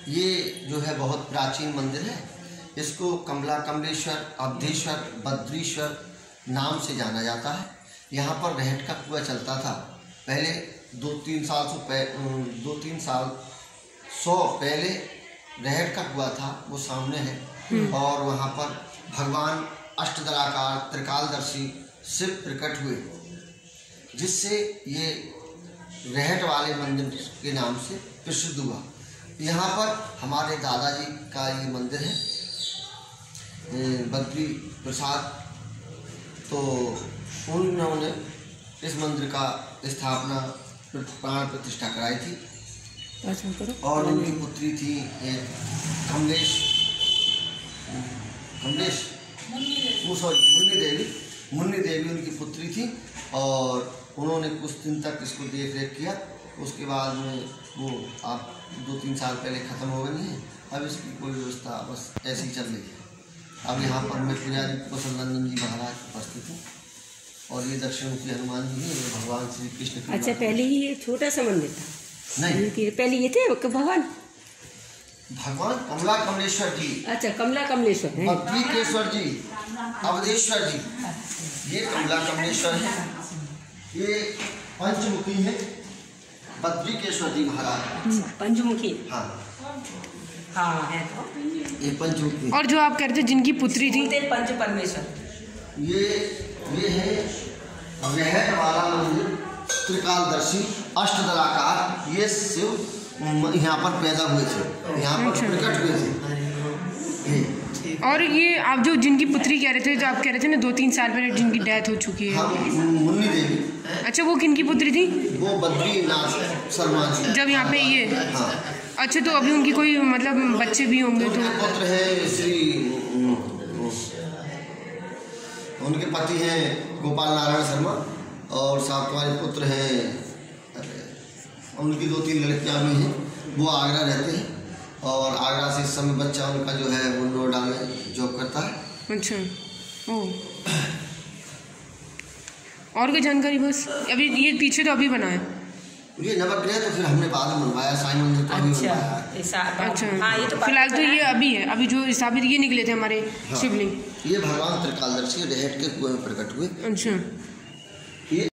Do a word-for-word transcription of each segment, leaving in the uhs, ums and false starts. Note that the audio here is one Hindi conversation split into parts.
ये जो है बहुत प्राचीन मंदिर है। इसको कमला कमलेश्वर, अवधेश्वर, बद्रीश्वर नाम से जाना जाता है। यहाँ पर रहट का कुआं चलता था पहले। दो तीन साल से पह दो तीन साल सौ पहले रहट का कुआं था, वो सामने है। और वहाँ पर भगवान अष्टदलाकार त्रिकालदर्शी शिव प्रकट हुए, जिससे ये रहट वाले मंदिर के नाम से प्रसिद्ध हुआ। यहाँ पर हमारे दादाजी का ये मंदिर है, बद्री प्रसाद। तो उन्होंने इस मंदिर का स्थापना प्राण प्रतिष्ठा कराई थी। और उनकी पुत्री थी एक कमलेश कमलेश सॉरी मुन्नी देवी मुन्नी देवी उनकी पुत्री थी। और उन्होंने कुछ दिन तक इसको देख रेख किया। उसके बाद में वो आप दो तीन साल पहले ख़त्म हो गई है। अब इसकी कोई व्यवस्था बस ऐसी ही चल रही है। अब यहाँ पर मैं पुजारी कुशल नंदन जी महाराज उपस्थित हूँ और ये दक्षिणमुखी हनुमान जी हैं, भगवान श्री कृष्ण। अच्छा, पहले ही ये छोटा सा मंदिर था? नहीं, पहले ये थे भगवान भगवान कमला कमलेश्वर जी। अच्छा, कमला कमलेश्वर, बद्रीकेश्वर जी, अवधेश्वर जी, ये कमला कमलेश्वर है। ये पंचमुखी है बद्रीकेश्वर जी महाराज। पंचमुखी, हाँ हाँ है तो ये पंचमुखी। और जो आप कहते थे जिनकी पुत्री थी पंच परमेश्वर, ये ये है रहट वाला मंदिर त्रिकालदर्शी अष्टदलाकार। ये शिव यहाँ पर पैदा हुए थे, यहाँ पर प्रकट हुए थे। और ये आप जो जिनकी पुत्री कह रहे थे, जो आप कह रहे थे ना दो तीन साल पहले जिनकी डेथ हो चुकी है, हाँ, मुन्नी देवी। अच्छा, वो किनकी पुत्री थी? वो बद्रीनाथ शर्मा जी। जब यहाँ पे ये, हाँ। अच्छा, तो अभी उनकी कोई मतलब बच्चे भी होंगे? तो पुत्र है श्री, उनके पति हैं गोपाल नारायण शर्मा और सात वाले पुत्र हैं। उनकी दो तीन लड़कियां भी हैं। वो आगरा रहते हैं और आगरा से इस समय बच्चा उनका जो है वो नोएडा में जॉब करता है। अच्छा, ओ, और कोई जानकारी? बस अभी ये पीछे तो अभी बना है ये नवग्रह, तो फिर हमने बाद में बनवाया साईं मंदिर का। अच्छा, अच्छा, हाँ, ये तो फिलहाल तो ये अभी है। अभी जो स्थापित ये निकले थे हमारे हाँ, शिवलिंग, ये भगवान त्रिकालदर्शी रहट के कुएं में प्रकट हुए। अच्छा, ये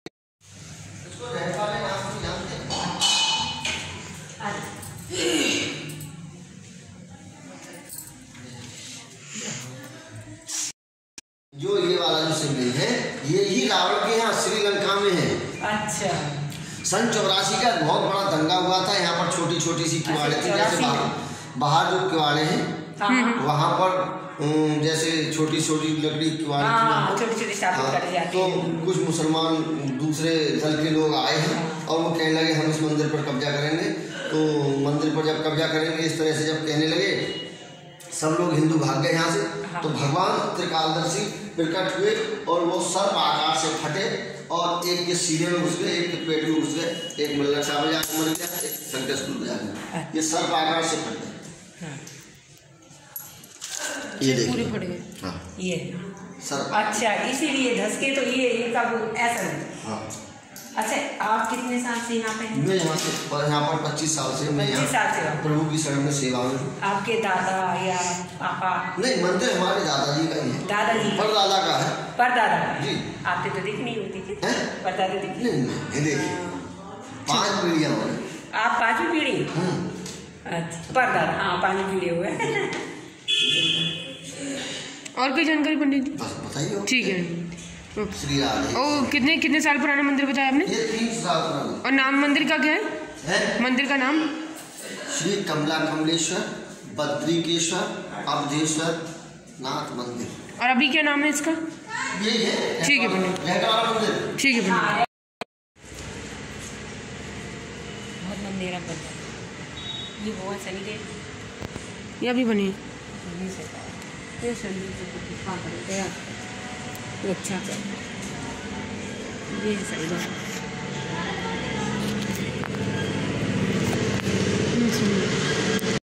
जो ये वाला जो शिवलिंग है, ये ही रावण के यहाँ श्रीलंका में है। अच्छा, सन चौरासी का बहुत बड़ा दंगा हुआ था। यहाँ पर छोटी छोटी सी किवाड़े थी, जैसे बाहर बाहर जो किवाड़े हैं वहाँ पर जैसे छोटी छोटी लकड़ी किवाड़े थी। हाँ, तो कुछ मुसलमान दूसरे दल के लोग आए हैं और वो कहने लगे हम इस मंदिर पर कब्जा करेंगे। तो मंदिर पर जब कब्जा करेंगे इस तरह से जब कहने लगे, सब लोग हिंदू भाग गए यहाँ से। तो भगवान त्रिकालदर्शी प्रकट हुए और वो सर्प आकार से फटे और एक के सीने में घुस गए, एक के पेट में घुस गए, एक मल्लक साहब बजा के मर गया, एक शंकरसूत्र बजा के। ये सर्प आकार से फट गए। ये देखिए फट गए। हाँ, ये सर्प। अच्छा, इसीलिए धसके तो ये ये का वो ऐसा नहीं। हाँ। अच्छा, आप कितने साल से यहाँ पे हैं? मैं यहाँ से यहाँ पर पच्चीस साल से मैं पच्चीस साल से प्रभु की शरण में सेवा में हूँ। आपके दादा या पापा? नहीं, मंदिर हमारे दादाजी का ही है। दादाजी पर दादा का है। पर दादा जी। आपने तो दिख नहीं होती थी? पर दादा दिख नहीं, नहीं, देखिए पांच पीढ़ियाँ हुए। आप पांचवी पीढ़ी? अच्छा, पर दादा, हाँ, पांचवी पीढ़ी हुए। और कोई जानकारी पंडित जी? बस बताइए। ठीक है। श्री राधे। ओ, कितने कितने साल पुराना मंदिर बताया आपने? ये तीन साल पुराना। और नाम मंदिर का क्या है? है मंदिर का नाम? श्री कमला कमलेश्वर बद्रीकेश्वर अवधेश्वर नाथ मंदिर। और अभी क्या नाम है इसका? यही है। ठीक है पंडित, रहट वाला मंदिर। ठीक है पंडित। बहुत मंदिर अब ये वो है शनिदेव, ये अभी बनी ये शनिदेव। अच्छा, ये सही बात।